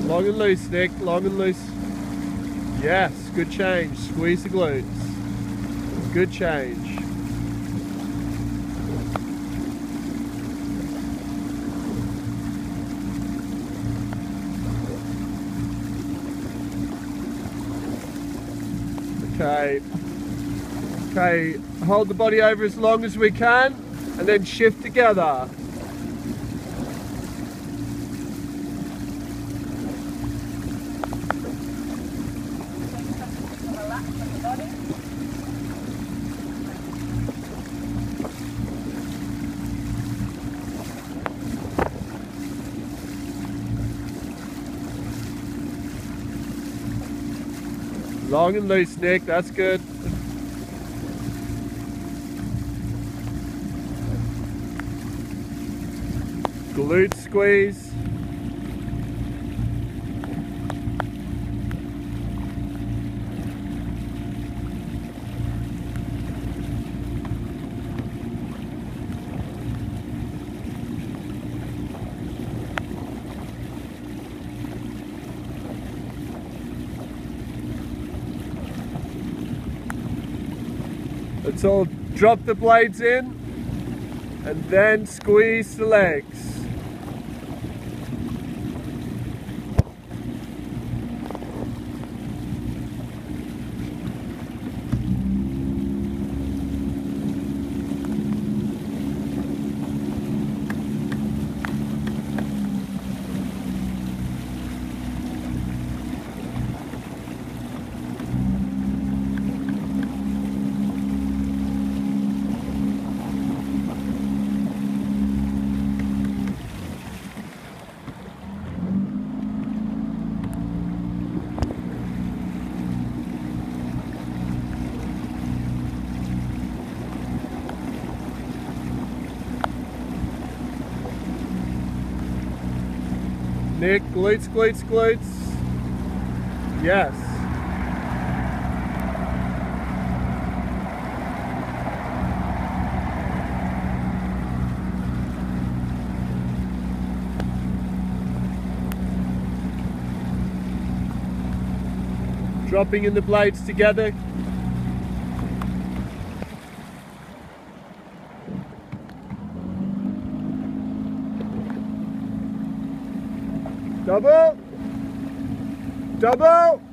Long and loose, Nick, long and loose. Yes, good change. Squeeze the glutes. Good change. Okay. Okay, hold the body over as long as we can and then shift together. Long and loose, Nick, that's good. Glute squeeze. Let's all drop the blades in and then squeeze the legs. Nick, glutes, glutes, glutes. Yes. Dropping in the blades together. Double, double.